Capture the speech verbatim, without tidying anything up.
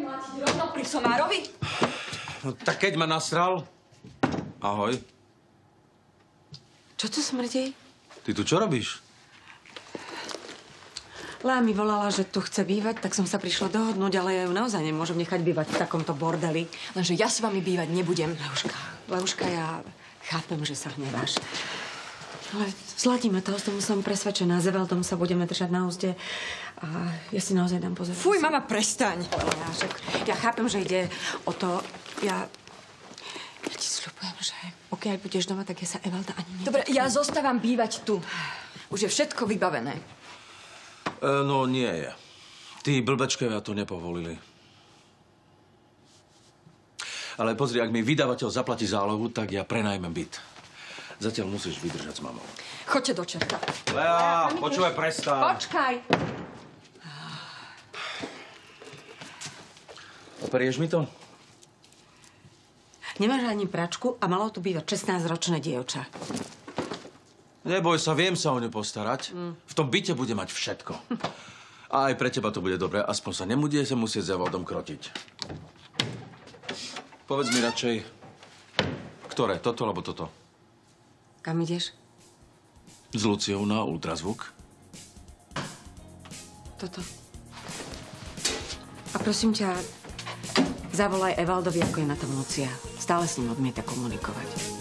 mlátiť rovno pri somárovi? No tak keď ma nasral... Ahoj. Čo tu smrdí? Ty tu čo robíš? Lea mi volala, že tu chce bývať, tak som sa prišla dohodnúť, ale ja ju naozaj nemôžem nechať bývať v takomto bordeli. Lenže ja s vami bývať nebudem. Leuška, Leuška, ja chápem, že sa hneváš. Ale zladíme to, s tomu som presvedčená. S Evaldom sa budeme držať na úzde a ja si naozaj dám pozor. Fuj, mama, prestaň. Ja, však, ja chápem, že ide o to, ja... Ja ti sľubujem, že pokiaľ budeš doma, tak ja sa Evalda ani nedotknem. Dobre, ja zostávam bývať tu. Už je všetko vybavené. E, no nie je. Tí blbečkovia to nepovolili. Ale pozri, ak mi vydavateľ zaplatí zálohu, tak ja prenajmem byt. Zatiaľ musíš vydržať s mamou. Choďte do čerta. Lea, počúvaj, prestaň. Počkaj. Operieš mi to? Nemáš ani pračku a malo tu bývať šestnásťročné dievča. Neboj sa, viem sa o ňu postarať. Mm. V tom byte bude mať všetko. A aj pre teba to bude dobré. Aspoň sa nebude sa musieť za vodom krotiť. Povedz mi radšej, ktoré? Toto alebo toto? Kam ideš? S Luciou na ultrazvuk. Toto. A prosím ťa, zavolaj Evaldovi, ako je na tom Lucia. Stále s ním odmieta komunikovať.